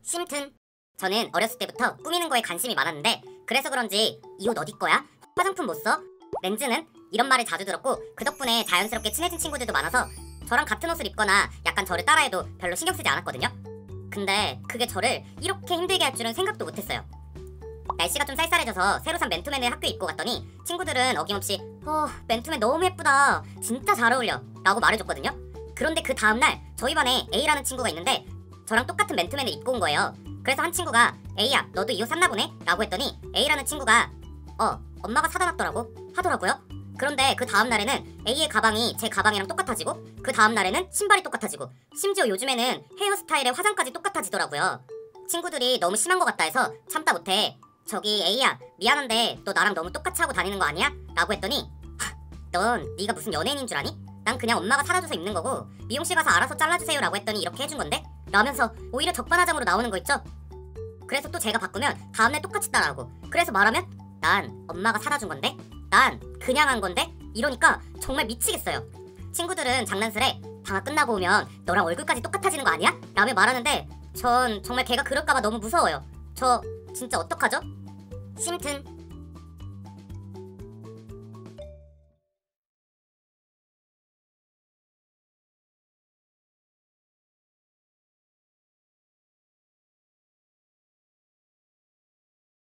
심튼. 저는 어렸을 때부터 꾸미는 거에 관심이 많았는데 그래서 그런지 이 옷 어디 거야? 화장품 못 써? 렌즈는? 이런 말을 자주 들었고 그 덕분에 자연스럽게 친해진 친구들도 많아서 저랑 같은 옷을 입거나 약간 저를 따라해도 별로 신경 쓰지 않았거든요. 근데 그게 저를 이렇게 힘들게 할 줄은 생각도 못했어요. 날씨가 좀 쌀쌀해져서 새로 산 맨투맨을 학교에 입고 갔더니 친구들은 어김없이 맨투맨 너무 예쁘다, 진짜 잘 어울려 라고 말해줬거든요. 그런데 그 다음날 저희 반에 A라는 친구가 있는데 저랑 똑같은 맨투맨을 입고 온 거예요. 그래서 한 친구가 A야 너도 이 옷 샀나 보네? 라고 했더니 A라는 친구가 엄마가 사다 놨더라고 하더라고요. 그런데 그 다음날에는 A의 가방이 제 가방이랑 똑같아지고 그 다음날에는 신발이 똑같아지고 심지어 요즘에는 헤어스타일에 화장까지 똑같아지더라고요. 친구들이 너무 심한 것 같다 해서 참다 못해 저기 A야 미안한데 너 나랑 너무 똑같이 하고 다니는 거 아니야? 라고 했더니 넌 네가 무슨 연예인인 줄 아니? 난 그냥 엄마가 사다줘서 입는 거고 미용실 가서 알아서 잘라주세요 라고 했더니 이렇게 해준 건데? 라면서 오히려 적반하장으로 나오는 거 있죠? 그래서 또 제가 바꾸면 다음날 똑같이 따라하고 그래서 말하면 난 엄마가 사다 준 건데? 난 그냥 한 건데? 이러니까 정말 미치겠어요. 친구들은 장난스레 방학 끝나고 오면 너랑 얼굴까지 똑같아지는 거 아니야? 라며 말하는데 전 정말 걔가 그럴까봐 너무 무서워요. 저 진짜 어떡하죠? 심튼.